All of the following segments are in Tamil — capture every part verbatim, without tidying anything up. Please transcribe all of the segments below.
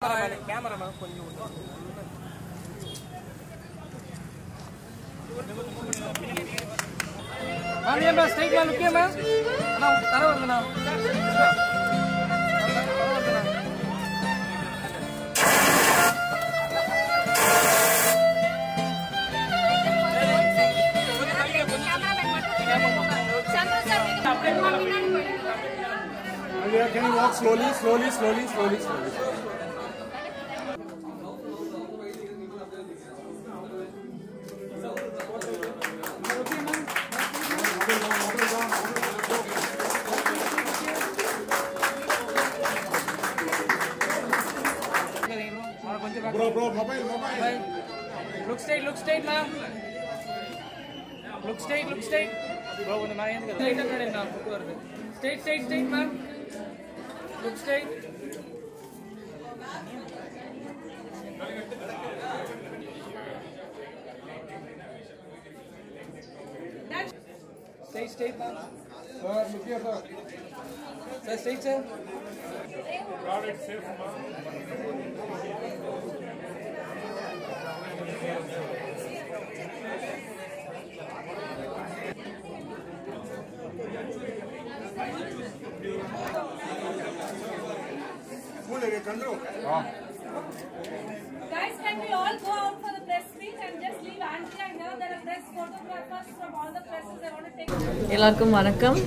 கேமராமேன் கொஞ்சம் மாமியா ஸ்ட்ரைட்ல லுக்கியமா அண்ணா தர வருதுண்ணா Can you walk slowly, slowly, slowly, slowly, slowly? Bro, bro, mobile, mobile. Look straight, look straight, ma'am. Look straight, look straight. Bro, when the man is straight, straight, straight, straight, ma'am. Look straight. Stay straight, ma'am. Sir, look here, sir. Sir, straight, sir. Product safe, ma'am. Guys, can we all go out for the press meet and just leave Andrea and here? There are press photographers from all the presses. They want to take. எல்லாருக்கும் வணக்கம்.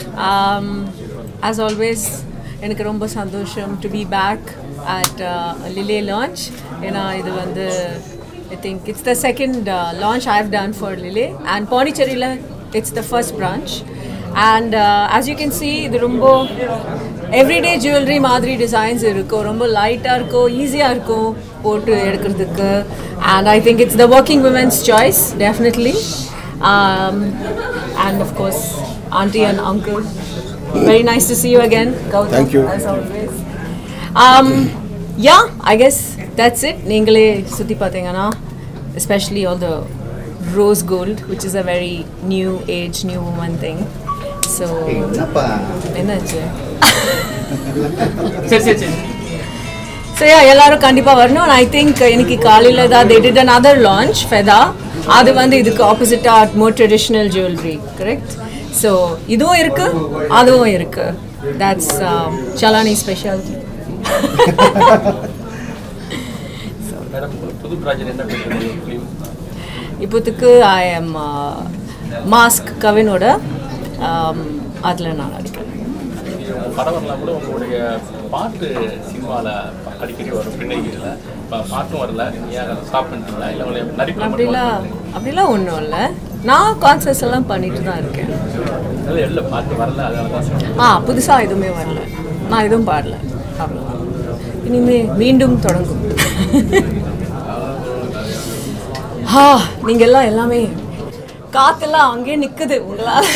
As always, எனக்கு ரொம்ப சந்தோஷம் to be back at uh, Lille launch. ஏன்னா இது வந்து I think it's the second uh, launch I've done for Lille and Pondicherryல it's the first branch. And uh, as you can see, இது ரொம்ப everyday jewelry மாதிரி designs இருக்கும், ரொம்ப லைட்டாக இருக்கும், ஈஸியாக இருக்கும் போட்டு எடுக்கிறதுக்கு. And I think it's the working women's choice, definitely. Um, and of course, auntie and uncle, very nice to see you again. Gautam, thank you. As always. Um, yeah, I guess that's it. நீங்களே சுற்றி பார்த்தீங்கன்னா, especially all the rose gold, which is a very new age, new woman thing. So, என்னாச்சு? சரி சரி சரி. So yeah, எல்லாரும் கண்டிப்பா வரணும். And I think இன்னைக்கு காலையில தான் they did another launch, Feda. அது வந்து இதுக்கு ஆப்போசிட்டா more traditional jewelry, correct? So இதுவும் இருக்கு, அதுவும் இருக்கு. That's uh, Chalani specialty. Madam புது ப்ராஜெக்ட் என்ன பண்ணுறீங்க? இப்போதுக்கு I am uh, mask கவினோட அதில் நான் நடிக்கிறேன். படம் வரலாம் கூட உங்களுடைய பாட்டு சினிமாவில் அடிக்கடி வரும் பின்னணிகளில் இப்போ பாட்டும் வரல, ஏன் ஸ்டாப் பண்ணிட்டீங்களா இல்லை உங்களை நடிப்பு? அப்படிலாம் அப்படிலாம் ஒன்றும் இல்லை, நான் கான்சர்ட்ஸ் எல்லாம் பண்ணிட்டு தான் இருக்கேன். இல்லை இல்லை பாட்டு வரல, அதனால தான். ஆ புதுசாக எதுவுமே வரல, நான் எதுவும் பாடல, அவ்வளோதான். இனிமே மீண்டும் தொடங்கும். ஆ நீங்கள் எல்லாம் எல்லாமே காத்தெல்லாம் அங்கேயே நிற்குது உங்களால்.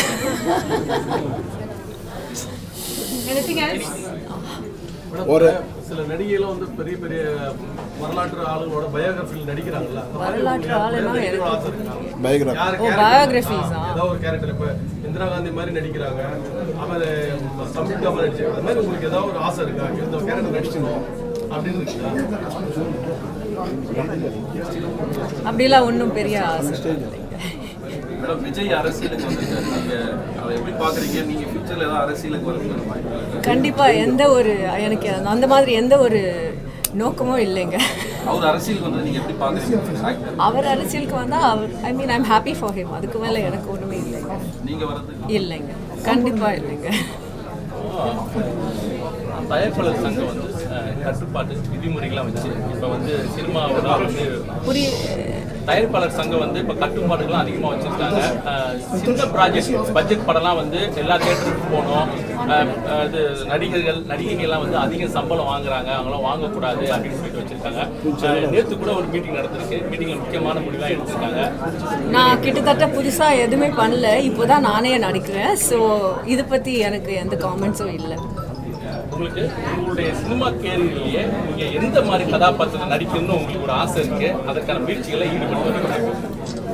ஒரு சில நடிகைகளும் வந்து பெரிய பெரிய வரலாற்று ஆளுங்களோட பயோகிராஃபியில் நடிக்கிறாங்கல்ல, வரலாற்று ஆளுனா பயோகிராஃபி ஓ பயோகிராஃபிஸா ஏதோ ஒரு கேரக்டர் இப்போ இந்திரா காந்தி மாதிரி நடிக்கிறாங்க, அவர் சம்யுக்தா மாதிரி நடிச்சாங்க. அது மாதிரி உங்களுக்கு ஏதாவது ஒரு ஆசை இருக்கா, இந்த கேரக்டர் நடிச்சிருந்தோம் அப்படின்னு இருக்குங்களா? அப்படிலாம் ஒன்றும் பெரிய ஆசை. மேடம் விஜய் அரசியலுக்கு வந்துருக்காரு, நீங்கள் அதை எப்படி பார்க்குறீங்க? நீங்கள் ஃபியூச்சரில் ஏதாவது அரசியலுக்கு வரணும்? கண்டிப்பாக எந்த ஒரு எனக்கு அந்த மாதிரி எந்த ஒரு நோக்கமும் இல்லைங்க. அவர் அரசியலுக்கு வந்து நீங்கள் எப்படி பார்க்குறீங்க? அவர் அரசியலுக்கு வந்தால் அவர் I mean I'm happy for him, அதுக்கு மேலே எனக்கு ஒன்றுமே இல்லைங்க. நீங்கள் வரது இல்லைங்க, கண்டிப்பாக இல்லைங்க. தயாரிப்பாளர் சங்கம் வந்து கட்டுப்பாட்டு விதிமுறைகள்லாம் வச்சு இப்போ வந்து சினிமாவோட வந்து புரிய தயாரிப்பாளர் சங்கம் வந்து இப்போ கட்டுப்பாடுகள்லாம் அதிகமாக வச்சுருக்காங்க. சின்ன ப்ராஜெக்ட் பட்ஜெட் படம்லாம் வந்து எல்லா தேட்டருக்கு போகணும், இது நடிகர்கள் நடிகைகள்லாம் வந்து அதிக சம்பளம் வாங்குறாங்க, அவங்களாம் வாங்கக்கூடாது அப்படின்னு சொல்லிட்டு வச்சுருக்காங்க. நேற்று கூட ஒரு மீட்டிங் நடந்திருக்கு, மீட்டிங்கில் முக்கியமான முடிவாக எடுத்திருக்காங்க. நான் கிட்டத்தட்ட புதுசாக எதுவுமே பண்ணல, இப்போ தான் நானே நடிக்கிறேன். ஸோ இதை பற்றி எனக்கு எந்த காமெண்ட்ஸும் இல்லை. உங்களுக்கு உங்களுடைய சினிமா கேரியர்லேயே நீங்கள் எந்த மாதிரி கதாபாத்திரம் நடிக்கணும்னு உங்களுக்கு ஒரு ஆசை இருக்குது, அதற்கான முயற்சிகளை ஈடுபட்டு வருவீங்க?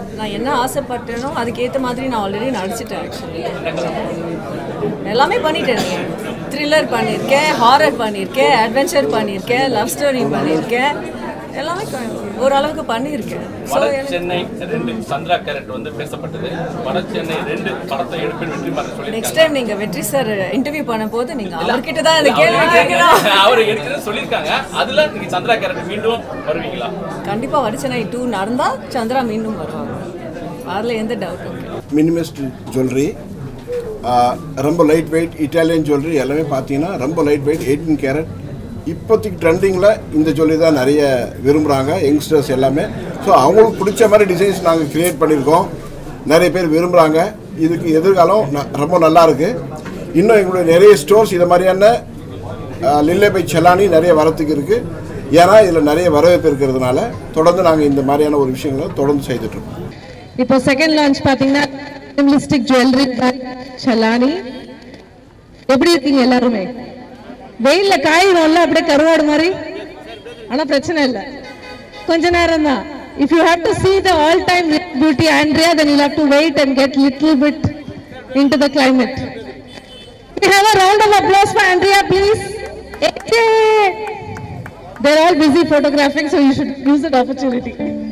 நான் என்ன ஆசைப்பட்டேனோ அதுக்கேற்ற மாதிரி நான் ஆல்ரெடி நடிச்சிட்டேன். ஆக்சுவலி எல்லாமே பண்ணிட்டேன். த்ரில்லர் பண்ணியிருக்கேன், ஹாரர் பண்ணியிருக்கேன், அட்வென்ச்சர் பண்ணியிருக்கேன், லவ் ஸ்டோரி பண்ணியிருக்கேன், எல்லாமே ஓரளவுக்கு பண்ணியிருக்கேன். வட சென்னை ரெண்டு சந்திரா கேரக்டர் வந்து பேசப்பட்டது. வட சென்னை ரெண்டு படத்தை எடுப்பேன் வெற்றி மாற சொல்லி நெக்ஸ்ட் டைம் நீங்க வெற்றி சார் இன்டர்வியூ பண்ண போது நீங்க அவர்கிட்ட தான் இந்த கேள்வி கேட்கணும். அவர் எடுக்கிறேன்னு சொல்லியிருக்காங்க. அதுல நீங்க சந்திரா கேரக்டர் மீண்டும் வருவீங்களா? கண்டிப்பா வட சென்னை டூ நடந்தா சந்திரா மீண்டும் வருவாங்க, அதில் எந்த டவுட்டும் இல்லை. மினிமலிஸ்ட் ஜுவல்லரி, ரொம்ப லைட் வெயிட் இட்டாலியன் ஜுவல்லரி எல்லாமே பார்த்தீங்கன்னா ரொம்ப லைட் வெயிட் எயிட்டீன் கேரட். இப்போதைக்கு ட்ரெண்டிங்கில் இந்த ஜுவல்லரி தான் நிறைய விரும்புகிறாங்க யங்ஸ்டர்ஸ் எல்லாமே. ஸோ அவங்களுக்கு பிடிச்ச மாதிரி டிசைன்ஸ் நாங்கள் க்ரியேட் பண்ணியிருக்கோம், நிறைய பேர் விரும்புகிறாங்க. இதுக்கு எதிர்காலம் ரொம்ப நல்லா இருக்குது. இன்னும் எங்களுடைய நிறைய ஸ்டோர்ஸ் இதை மாதிரியான லில்லே பை செலானி நிறைய வரத்துக்கு இருக்குது. ஏன்னா இதில் நிறைய வரவேற்பு இருக்கிறதுனால தொடர்ந்து நாங்கள் இந்த மாதிரியான ஒரு விஷயங்களை தொடர்ந்து செய்துட்ருக்கோம். இப்போ செகண்ட் லான்ச் பார்த்தீங்கன்னா மினிமலிஸ்டிக் ஜுவல்லரி செலானி. எப்படி இருக்கீங்க எல்லாருமே? வெயில்ல காயிடும்ல அப்படியே கருவாடு மாதிரி, ஆனா பிரச்சனை இல்லை, கொஞ்ச நேரம் தான். If you have to see the all-time beauty Andrea, then you'll have to wait and get little bit into the climate. We have a round of applause for Andrea, please. They're all busy photographing, so you should use that opportunity.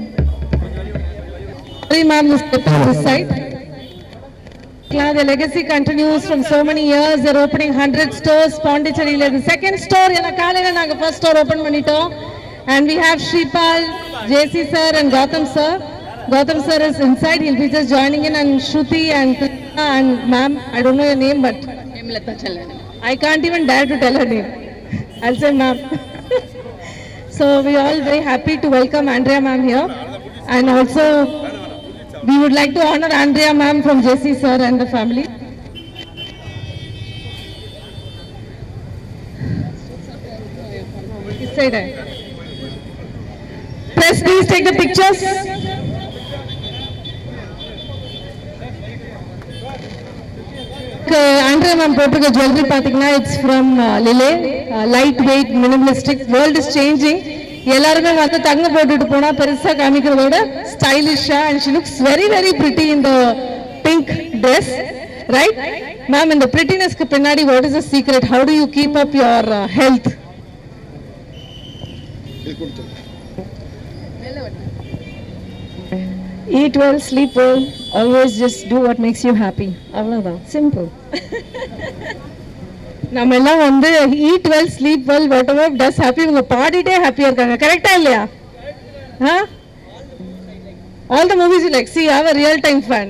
Sorry, ma'am, let's step on this side. The legacy continues from so many years. They're opening one hundred stores. Pondicherry the second store. The first store open manito. And we have Shripal, J C sir and Gautam sir. Gautam sir is inside. He'll be just joining in. And Shruti and Krishna and ma'am, I don't know your name, but I can't even dare to tell her name. I'll say ma'am. So we are all very happy to welcome Andrea ma'am here. And also we would like to honor Andrea ma'am from J C sir and the family. This side. Press, please take the pictures. Andrea ma'am போட்டிருக்க jewelry பாத்தீங்கன்னா it's from uh, Lille, uh, lightweight, minimalistic. World is changing. எல்லாருமே வந்து தங்க போட்டுட்டு போனா பெருசா காமிக்கிறதோட ஸ்டைலிஷா, and she looks very very pretty in the pink dress, right ma'am? In the prettiness க்கு பின்னாடி what is the secret? How do you keep up your uh, health? Eat well, sleep well, always just do what makes you happy. அவ்வளவுதான், simple. நம்ம எல்லாம் வந்து eat well, sleep well, whatever does happy, உங்க பாடிட்டே ஹாப்பியா இருக்காங்க. கரெக்டா இல்லையா? huh? All the movies you like, see, I have a real time fan.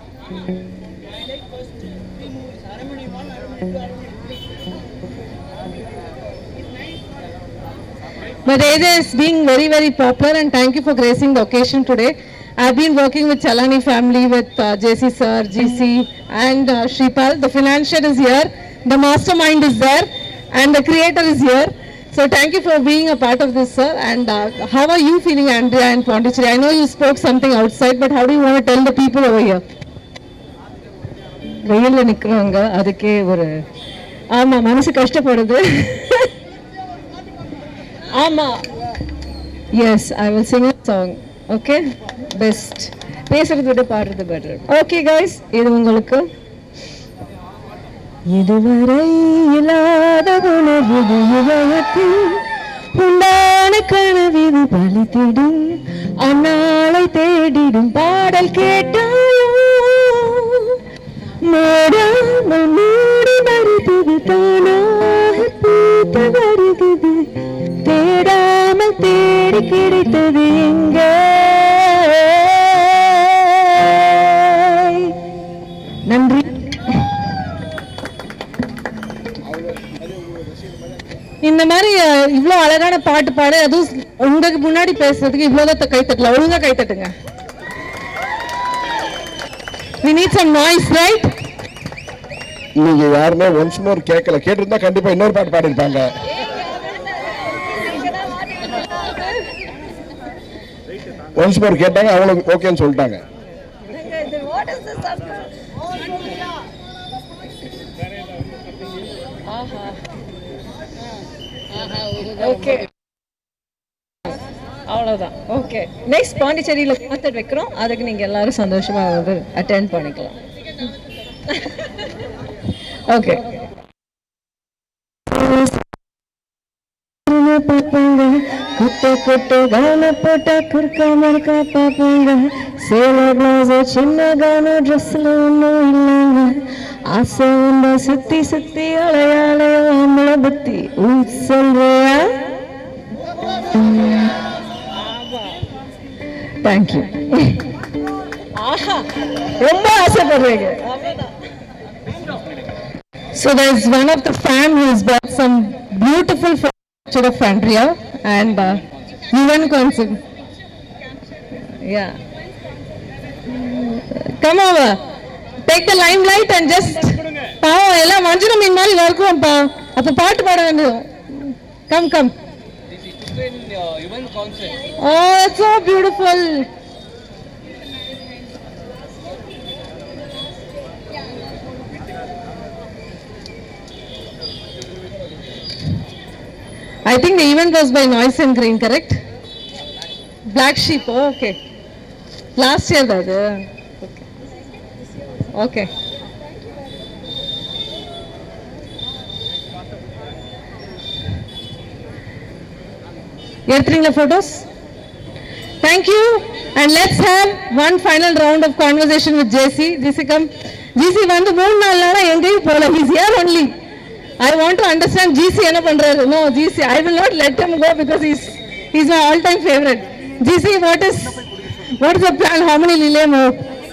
But A J is being very very popular, and thank you for gracing the occasion today. I've been working with Chalani family, with uh, J C sir, G C and uh, Shripal. The financier is here, the mastermind is there, and the creator is here. So thank you for being a part of this, sir. And uh, how are you feeling, Andrea and Pondicherry? I know you spoke something outside, but how do you want to tell the people over here? வெயில்ல நிக்கிறவங்க அதுக்கே ஒரு ஆமா மனசு கஷ்டப்படுது. ஆமா, yes, I will sing a song. Okay, best பேசுறது விட பாடுறது better. Okay guys, இது உங்களுக்கு இதுவரை இல்லாத உணர்வு இதயத்தில் உண்டான கனவிது பலித்திடும் அந்நாளை தேடிடும் பாடல் கேட்டாயோ மூடாமல் மூடி மறுத்தது தானாக பூத்து வருகிறது தேடாமல் தேடி கிடைத்தது எங்கே நன்றி. இந்த மாதிரி இவ்வளோ அழகான பாட்டு பாடு, அதுவும் உங்களுக்கு முன்னாடி பேசுறதுக்கு இவ்வளோதான் கை தட்டல, ஒழுங்கா கை தட்டுங்க. We need some noise, right? நீங்க யாருமே ஒன்ஸ் மோர் கேட்கல, கேட்டிருந்தா கண்டிப்பா இன்னொரு பாட்டு பாடிருப்பாங்க. ஒன்ஸ் மோர் கேட்டாங்க, அவங்களுக்கு ஓகேன்னு சொல்லிட்டாங்க. Okay. அவ்வளோதான். ஓகே, நெக்ஸ்ட் பாண்டிச்சேரியில் கான்சர்ட் வைக்கிறோம். அதுக்கு நீங்கள் எல்லாரும் சந்தோஷமாக வந்து அட்டென்ட் பண்ணிக்கலாம். ஓகே. பார்ப்பாங்க குட்ட குட்ட கான போட்டா குறுக்கா மறுக்கா பார்ப்பாங்க. சேல பிளவுஸ் சின்ன கான ட்ரெஸ்ல ஒன்றும் இல்லைங்க. ஆசை உண்ட சுத்தி சுத்தி அலையாலைய அம்மளை பத்தி சொல்றியா? தேங்க்யூ. ஆஹா, ரொம்ப ஆசைப்படுறீங்க. So there's one of the fan who's bought some beautiful picture of Andrea and uh, Yuvan Consul. Yeah. Come over. Take the limelight and just பாவம் எல்லாம் மஞ்சள் மீன் மாதிரி வளர்க்குவோம் பா. அப்ப பாட்டு பாட வேண்டியது. Come come. Oh, it's so beautiful. I think the event was by Noise and Green, correct? Black Sheep, oh, okay. Last year, that. Okay. Okay. You're taking the photos? Thank you. And let's have one final round of conversation with J C. J C, come. J C, one to moon nalla engai pola. He's here only. I want to understand G C enna pandறாரு. No, G C, I will not let him go because he's he's my all-time favorite. G C, what is what is the plan? How many Lille more?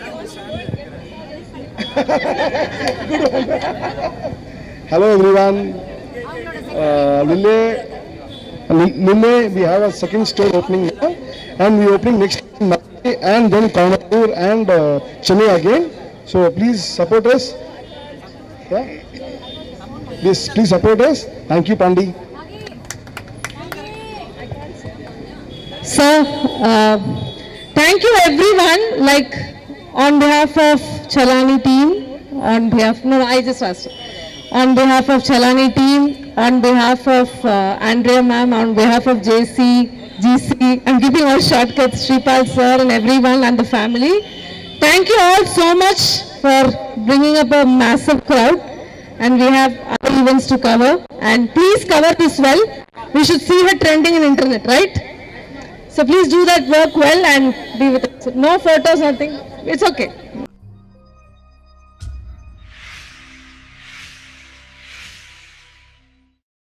Hello everyone. Uh, Lille, Lille, we have a second store opening now, and we opening next Monday and then Coimbatore and uh, Chennai again. So please support us. Yeah. Please, please support us. Thank you, Pandi. So, uh, thank you everyone. Like on behalf of Chalani team, on behalf no, I just asked. On behalf of Chalani team, on behalf of uh, Andrea ma'am, on behalf of J C, G C, I'm giving all shortcuts, Shripal sir and everyone and the family. Thank you all so much for bringing up a massive crowd. And we have other events to cover, and please cover this well. We should see her trending in internet, right? So please do that work well and be with us. No photos, nothing. It's okay.